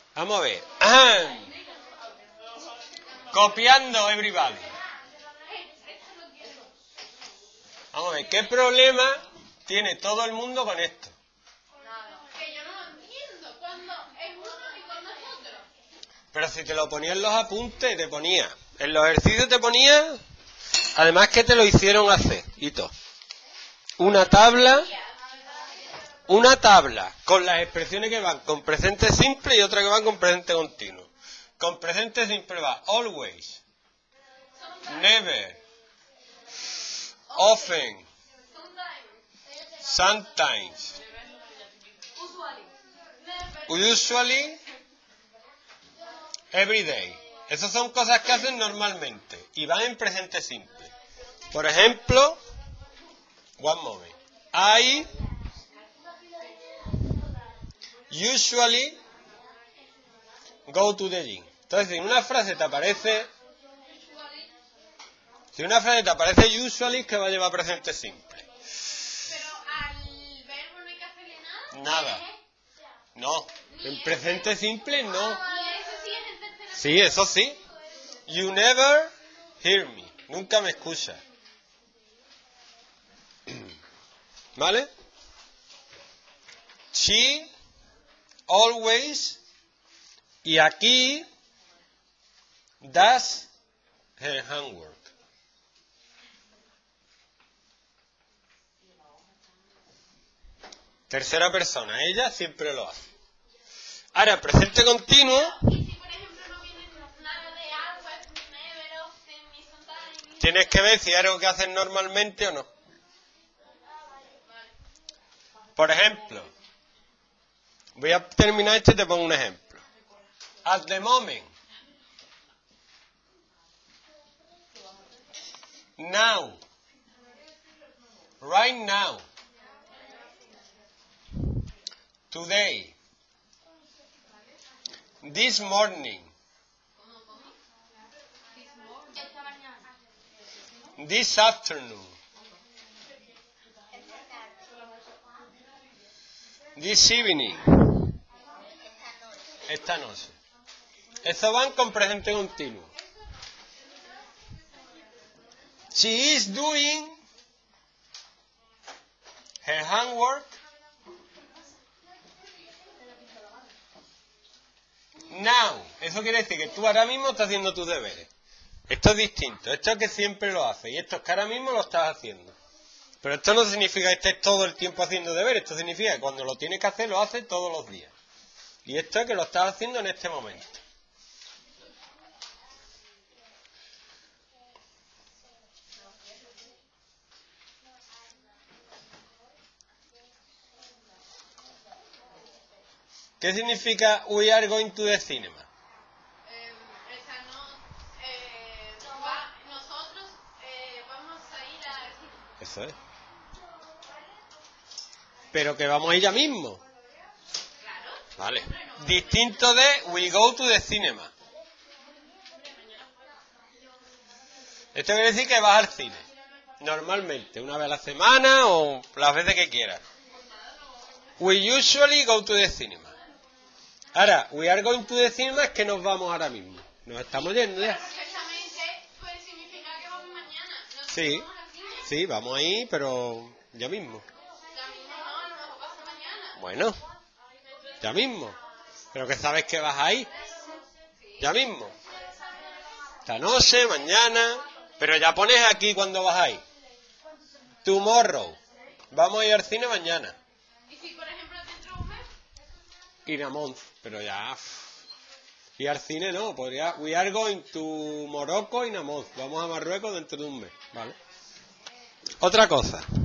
Vamos a ver. Copiando everybody. Vamos a ver, ¿qué problema tiene todo el mundo con esto? Que yo no lo entiendo. Cuando es uno y cuando es otro. Pero si te lo ponía en los apuntes, te ponía. En los ejercicios te ponía. Además que te lo hicieron hacer y todo. Una tabla con las expresiones que van con presente simple y otra que van con presente continuo. Con presente simple va always, never, often, sometimes, usually, every day. Esas son cosas que hacen normalmente y van en presente simple. Por ejemplo, one moment. I usually go to the gym. Entonces, si una frase te aparece usually, que va a llevar presente simple. Pero al verbo no hay que hacerle nada. Nada. No. En presente simple no. Y eso sí es en tercera. Sí, eso sí. You never hear me. Nunca me escuchas. ¿Vale? She always, y aquí does her homework. Tercera persona, ella siempre lo hace. Ahora, presente continuo, Y si por ejemplo no viene nada de agua, never, often, ni sometimes. tienes que ver si es algo que hacen normalmente o no. Por ejemplo, voy a terminar esto y te pongo un ejemplo. At the moment. Now. Right now. Today. This morning. Esta mañana. This afternoon. This evening. Esta noche. Eso van con presente continuo. She is doing her homework now. Eso quiere decir que tú ahora mismo estás haciendo tus deberes. Esto es distinto. Esto es que siempre lo haces. Y esto es que ahora mismo lo estás haciendo. Pero esto no significa que estés todo el tiempo haciendo deberes. Esto significa que cuando lo tienes que hacer, lo haces todos los días. Y esto es que lo estás haciendo en este momento. ¿Qué significa we are going to the cinema? Esta no. Nosotros vamos a ir al cine. Eso es. Pero que vamos a ir ya mismo. Claro. Vale. Distinto de we go to the cinema. Esto quiere decir que vas al cine. Normalmente, una vez a la semana o las veces que quieras. We usually go to the cinema. Ahora, we are going to the cinema es que nos vamos ahora mismo. Nos estamos yendo ya. Perfectamente puede significar que vamos mañana. No Sí, vamos al cine. sí, vamos ahí, pero ya mismo. Ya mismo no, a lo mejor pasa mañana. Bueno, ya mismo. Pero que sabes que vas ahí. Ya mismo. Esta noche, mañana. Pero ya pones aquí cuando vas ahí. Tomorrow. Vamos a ir al cine mañana. Y si por ejemplo dentro de un mes. In a month. Pero ya. Y al cine no. Podría. We are going to Morocco in a month. Vamos a Marruecos dentro de un mes. ¿Vale? Otra cosa.